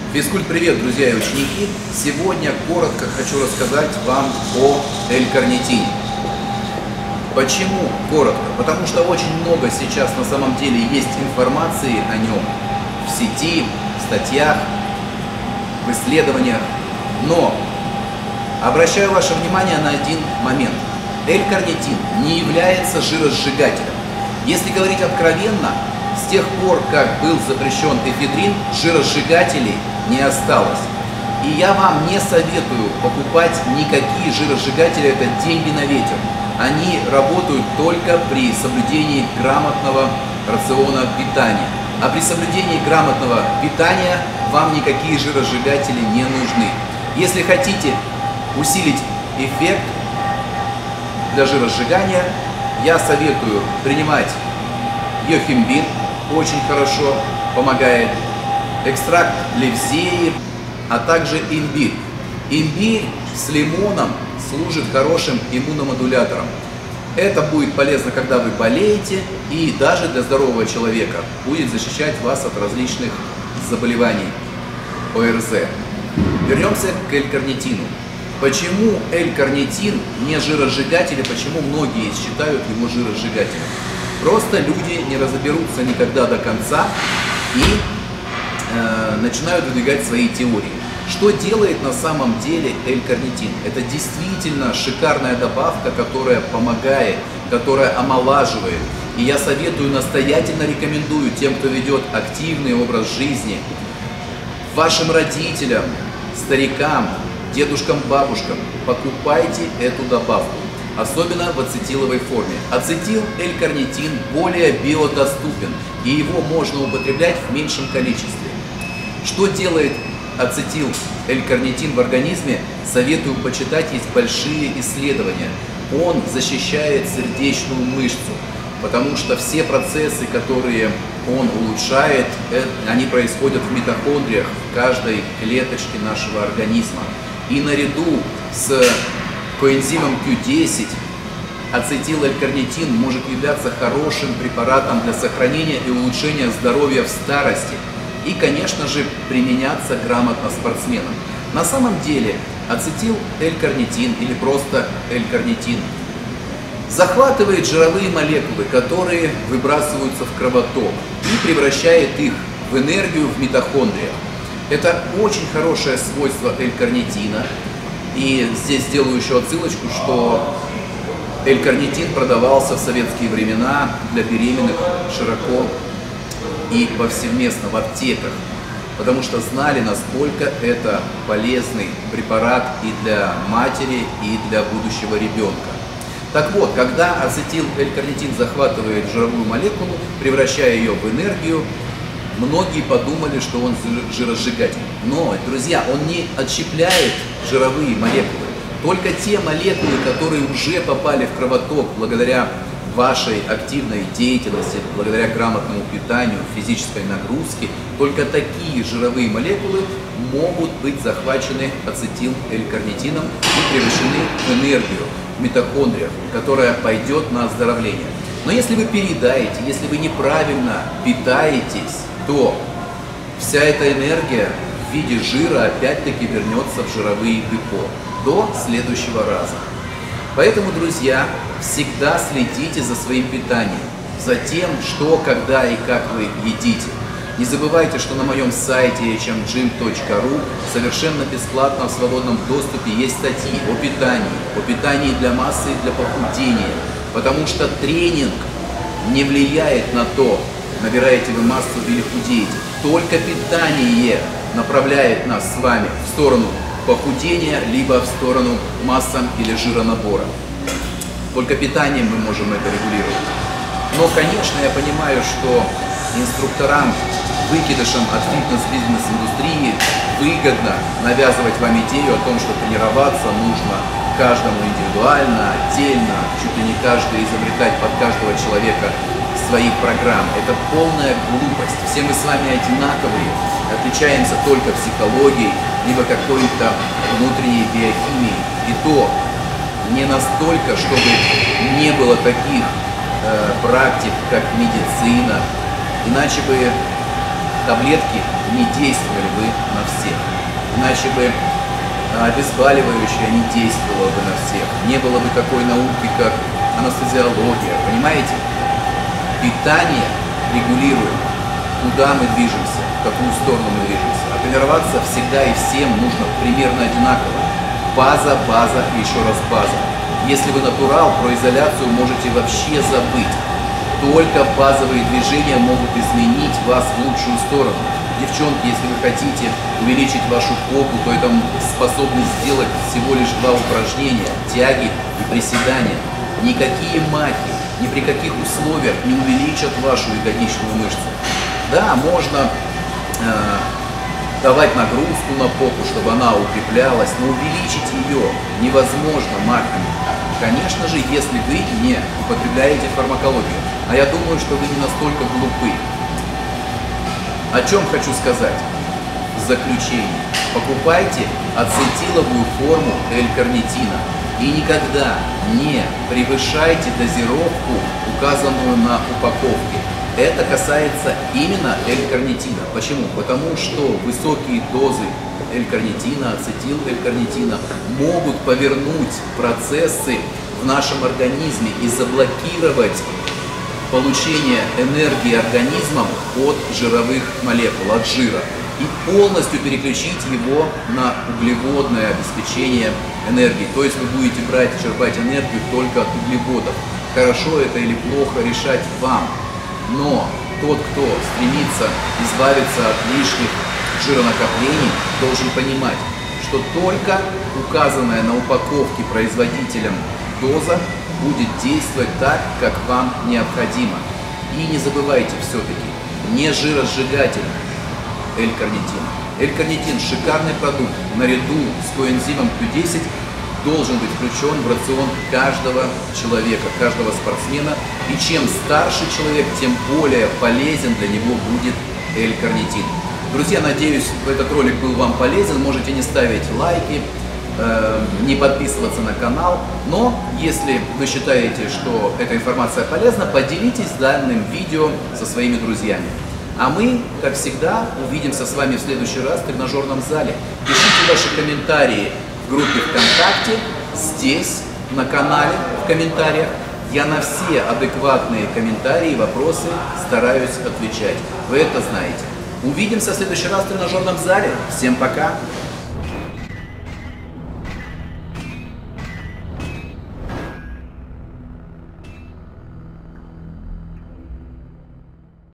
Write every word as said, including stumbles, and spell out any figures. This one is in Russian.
Физкульт-привет, друзья и ученики! Сегодня коротко хочу рассказать вам о L-карнитине. Почему коротко? Потому что очень много сейчас на самом деле есть информации о нем в сети, в статьях, в исследованиях. Но обращаю ваше внимание на один момент. L-карнитин не является жиросжигателем. Если говорить откровенно, с тех пор, как был запрещен эфедрин, жиросжигателей не осталось. И я вам не советую покупать никакие жиросжигатели, это деньги на ветер. Они работают только при соблюдении грамотного рациона питания. А при соблюдении грамотного питания вам никакие жиросжигатели не нужны. Если хотите усилить эффект для жиросжигания, я советую принимать йохимбин, очень хорошо помогает, экстракт левзеи, а также имбирь. Имбирь с лимоном служит хорошим иммуномодулятором. Это будет полезно, когда вы болеете, и даже для здорового человека будет защищать вас от различных заболеваний о эр зэ. Вернемся к L-карнитину. Почему L-карнитин не жиросжигатель и почему многие считают его жиросжигателем? Просто люди не разберутся никогда до конца и э, начинают выдвигать свои теории. Что делает на самом деле L-карнитин? Это действительно шикарная добавка, которая помогает, которая омолаживает. И я советую, настоятельно рекомендую тем, кто ведет активный образ жизни, вашим родителям, старикам, дедушкам, бабушкам, покупайте эту добавку. Особенно в ацетиловой форме. Ацетил L-карнитин более биодоступен, и его можно употреблять в меньшем количестве. Что делает ацетил L-карнитин в организме? Советую почитать, есть большие исследования. Он защищает сердечную мышцу, потому что все процессы, которые он улучшает, они происходят в митохондриях, в каждой клеточке нашего организма. И наряду с коэнзимом кью десять ацетил L-карнитин может являться хорошим препаратом для сохранения и улучшения здоровья в старости и, конечно же, применяться грамотно спортсменам. На самом деле ацетил L-карнитин или просто L-карнитин захватывает жировые молекулы, которые выбрасываются в кровоток, и превращает их в энергию в митохондриях. Это очень хорошее свойство L-карнитина. И здесь сделаю еще отсылочку, что L-карнитин продавался в советские времена для беременных широко и повсеместно в аптеках, потому что знали, насколько это полезный препарат и для матери, и для будущего ребенка. Так вот, когда ацетил L-карнитин захватывает жировую молекулу, превращая ее в энергию, многие подумали, что он жиросжигатель. Но, друзья, он не отщепляет жировые молекулы. Только те молекулы, которые уже попали в кровоток благодаря вашей активной деятельности, благодаря грамотному питанию, физической нагрузке, только такие жировые молекулы могут быть захвачены ацетил L-карнитином и превращены в энергию в митохондриях, которая пойдет на оздоровление. Но если вы переедаете, если вы неправильно питаетесь, то вся эта энергия в виде жира опять-таки вернется в жировые депо до следующего раза. Поэтому, друзья, всегда следите за своим питанием, за тем, что, когда и как вы едите. Не забывайте, что на моем сайте эйч эм джим точка ру совершенно бесплатно в свободном доступе есть статьи о питании, о питании для массы и для похудения, потому что тренинг не влияет на то, набираете вы массу или худеете. Только питание направляет нас с вами в сторону похудения, либо в сторону масса или жиронабора. Только питанием мы можем это регулировать. Но, конечно, я понимаю, что инструкторам, выкидышам от фитнес-бизнес-индустрии выгодно навязывать вам идею о том, что тренироваться нужно каждому индивидуально, отдельно, чуть ли не каждый изобретать под каждого человека своих программ. Это полная глупость. Все мы с вами одинаковые, отличаемся только психологией, либо какой-то внутренней биохимией. И то не настолько, чтобы не было таких э, практик, как медицина. Иначе бы таблетки не действовали бы на всех. Иначе бы обезболивающее не действовало бы на всех. Не было бы такой науки, как анестезиология. Понимаете? Питание регулируем, куда мы движемся, в какую сторону мы движемся. А тренироваться всегда и всем нужно примерно одинаково. База, база и еще раз база. Если вы натурал, про изоляцию можете вообще забыть. Только базовые движения могут изменить вас в лучшую сторону. Девчонки, если вы хотите увеличить вашу попу, то это способны сделать всего лишь два упражнения – тяги и приседания. Никакие маки, ни при каких условиях не увеличат вашу ягодичную мышцу. Да, можно э, давать нагрузку на попу, чтобы она укреплялась, но увеличить ее невозможно маками. Конечно же, если вы не употребляете фармакологию. А я думаю, что вы не настолько глупы. О чем хочу сказать в заключение. Покупайте ацетиловую форму L-карнитина и никогда не превышайте дозировку, указанную на упаковке. Это касается именно L-карнитина. Почему? Потому что высокие дозы L-карнитина, ацетил-L-карнитина могут повернуть процессы в нашем организме и заблокировать получение энергии организмом от жировых молекул, от жира, и полностью переключить его на углеводное обеспечение энергии. То есть вы будете брать и черпать энергию только от углеводов. Хорошо это или плохо решать вам, но тот, кто стремится избавиться от лишних жиронакоплений, должен понимать, что только указанная на упаковке производителем доза будет действовать так, как вам необходимо. И не забывайте все-таки, не жиросжигатель L-карнитин. L-карнитин – шикарный продукт, наряду с коэнзимом Q десять должен быть включен в рацион каждого человека, каждого спортсмена. И чем старше человек, тем более полезен для него будет L-карнитин. Друзья, надеюсь, этот ролик был вам полезен. Можете не ставить лайки, не подписываться на канал, но если вы считаете, что эта информация полезна, поделитесь данным видео со своими друзьями. А мы, как всегда, увидимся с вами в следующий раз в тренажерном зале. Пишите ваши комментарии в группе ВКонтакте, здесь, на канале, в комментариях. Я на все адекватные комментарии и вопросы стараюсь отвечать. Вы это знаете. Увидимся в следующий раз в тренажерном зале. Всем пока!